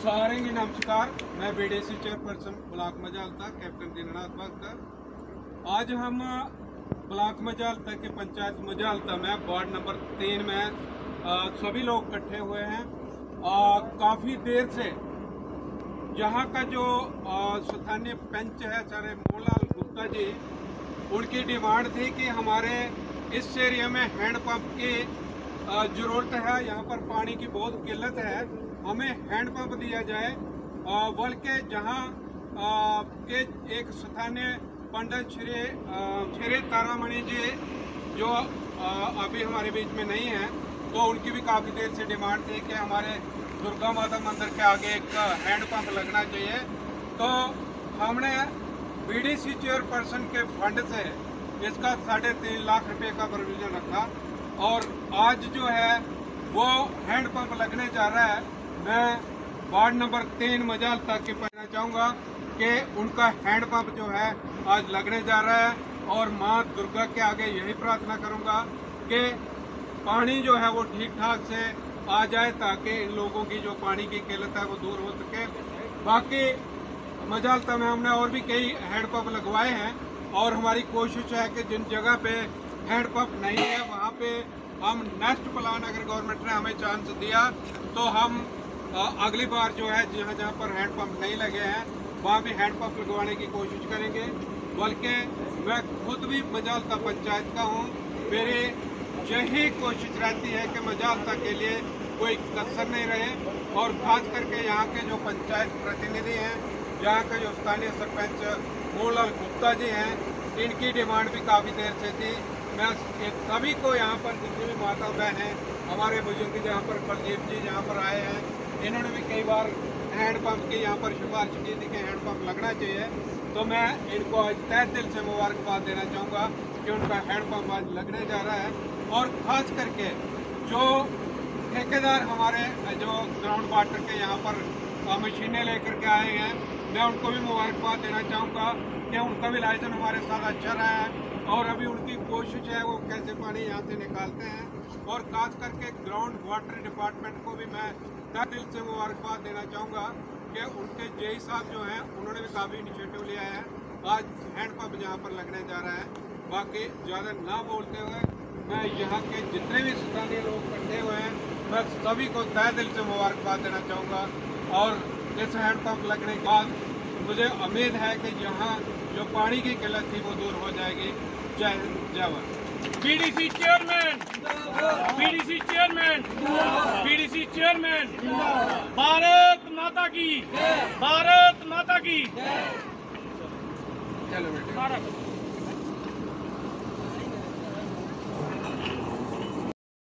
सारे नमस्कार। मैं BDC chairperson block Majalta captain Dinanath Bhagat. आज हम ब्लॉक मजालता के पंचायत मजालता में वार्ड नंबर 3 में सभी लोग इकट्ठे हुए हैं। काफ़ी देर से यहाँ का जो स्थानीय पंच है सारे मोहनलाल गुप्ता जी, उनकी डिमांड थी कि हमारे इस एरिया में हैंडपंप की ज़रूरत है। यहाँ पर पानी की बहुत किल्लत है, हमें हैंडपंप दिया जाए। बल्कि जहाँ के एक स्थानीय पंडित श्री तारामणि जी जो अभी हमारे बीच में नहीं है, तो उनकी भी काफ़ी देर से डिमांड थी कि हमारे दुर्गा माता मंदिर के आगे एक हैंडपंप लगना चाहिए। तो हमने बीडीसी चेयरपर्सन के फंड से इसका 3.5 लाख रुपए का प्रोविजन रखा और आज जो है वो हैंडपंप लगने जा रहा है। मैं वार्ड नंबर 3 मजालता के कहना चाहूँगा कि उनका हैंडपंप जो है आज लगने जा रहा है और माँ दुर्गा के आगे यही प्रार्थना करूँगा कि पानी जो है वो ठीक ठाक से आ जाए ताकि इन लोगों की जो पानी की किल्लत है वो दूर हो सके। बाकी मजालता में हमने और भी कई हैंडपंप लगवाए हैं और हमारी कोशिश है कि जिन जगह पे हैंडपंप नहीं है वहाँ पे हम नेक्स्ट प्लान, अगर गवर्नमेंट ने हमें चांस दिया तो हम अगली बार जो है जहाँ जहाँ पर हैंडपंप नहीं लगे हैं वहाँ भी हैंडपंप लगवाने की कोशिश करेंगे। बल्कि मैं खुद भी मजालता पंचायत का हूँ, मेरी यही कोशिश रहती है कि मजालता के लिए कोई कसर नहीं रहे। और खास करके यहाँ के जो पंचायत प्रतिनिधि हैं, यहाँ के जो स्थानीय सरपंच मोहनलाल गुप्ता जी हैं, इनकी डिमांड भी काफ़ी देर से थी। मैं सभी को यहाँ पर जितनी भी माता बहन हैं, हमारे बुजुर्ग जहाँ पर प्रदीप जी जहाँ पर आए हैं, इन्होंने भी कई बार हैंडपंप की यहाँ पर सिफारिश की थी कि हैंडपंप लगना चाहिए। तो मैं इनको आज तहे दिल से मुबारकबाद देना चाहूँगा कि उनका हैंडपंप आज लगने जा रहा है। और ख़ास करके जो ठेकेदार हमारे जो ग्राउंड वाटर के यहाँ पर मशीनें लेकर के आए हैं, मैं उनको भी मुबारकबाद देना चाहूँगा कि उनका भी लाइसेंस हमारे साथ अच्छा रहा है और अभी उनकी कोशिश है वो कैसे पानी यहाँ से निकालते हैं। और खास करके ग्राउंड वाटर डिपार्टमेंट को भी मैं तहे दिल से मुबारकबाद देना चाहूँगा कि उनके जेई साहब जो हैं उन्होंने भी काफ़ी इनिशिएटिव लिया है। आज हैंडपंप यहाँ पर लगने जा रहा है। बाकी ज़्यादा ना बोलते हुए मैं यहाँ के जितने भी स्थानीय लोग इकट्ठे हुए हैं, मैं सभी को तहे दिल से मुबारकबाद देना चाहूँगा। और इस हैंडपंप लगने के बाद मुझे उम्मीद है कि यहाँ जो पानी की किल्लत थी वो दूर हो जाएगी। जय हिंद, जय Bharat. BDC chairman, BDC chairman, BDC chairman, Bharat Mata की, भारत माता की। चलो बेटे।